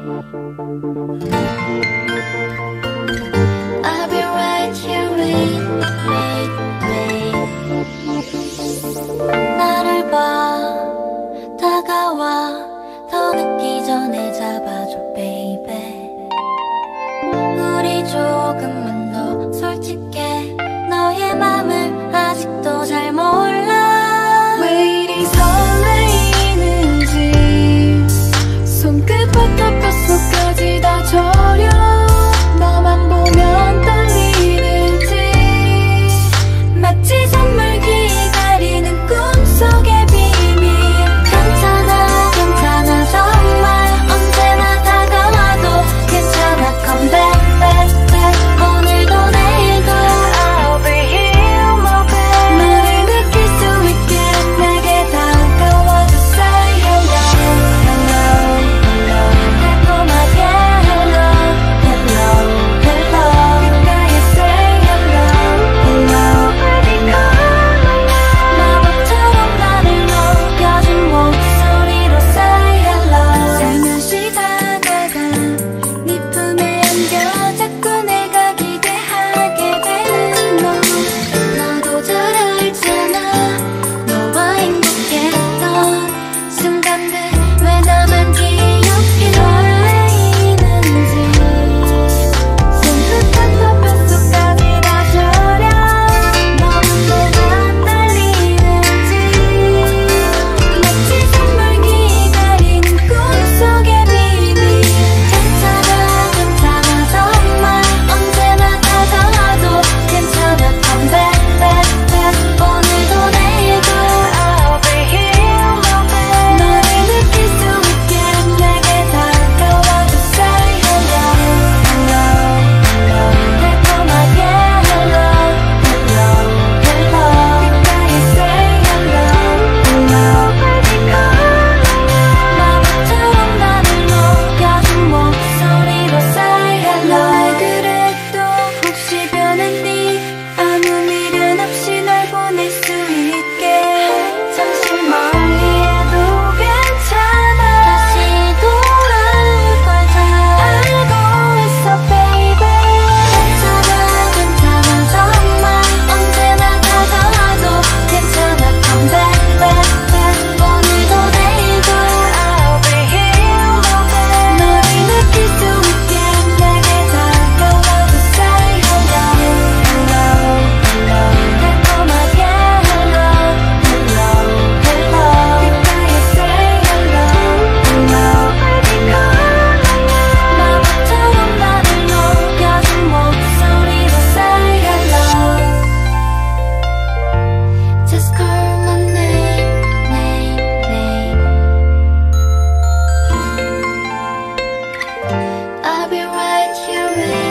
I'll be right here, wait. 나를 봐, 다가와, 더 늦기 전에 잡아줘, baby. 우리 조금만 더 솔직해. 너의 맘을 아직도 잘 몰라. 왜 이리 설레이는지 손끝부터 뼛속까지 다 저려. 너만 보면 떨리는지 마치 선물 기다리는 꿈속의 비밀. 괜찮아, 괜찮아, 정말 언제나 다가와도 괜찮아. Come back, back, back. 오늘도 내일도 I'll be here, my babe. 너를 느낄 수 있게 내게 다가와줘. Say hello, hello, hello. 달콤하게 hello, hello, hello. 귓가에 say hello, hello, baby come. 마법처럼 나를 녹여준 목소리로 say hello. 살며시 다가가 네 품에 안겨 자꾸 내가 기대하게 되는 너. 너도 잘 알잖아. 너와 행복했던 순간들 왜 나만 기억해. 설레이는지 손끝부터 뼛속까지 다 저려. 너만 보면 떨리는지 마치 선물 기다리는 꿈속의 비밀. 괜찮아, 괜찮아, 정말 언제나 다가와도 괜찮아. Come back, back, back. 오늘도 내일도 I'll be here, my babe. 너를 느낄 수 있게 내게 다가와줘. Say hello, hello, hello. 달콤하게 hello, hello, hello. 귓가에 say hello, hello, baby come. 마법처럼 나를 녹여준 목소리로 say hello. 날 그래도 혹시 변한 네 아무 미련 없이 널 보낼 수 있게 잠시 멀리해도 괜찮아. 다시 돌아올 걸 잘 알고 있어 baby. 괜찮아, 괜찮아, 정말 언제나 다가와도 괜찮아. Come back, back, back. 오늘도 내일도 I'll be here, my babe. 너를 느낄 수 있게 내게 다가와줘. Say hello, hello, hello. 달콤하게 hello, hello, hello. 귓가에 say hello, hello, baby come. 마법처럼 나를 녹여준 목소리로 say hello. Just call my name, name, name. I'll be right here with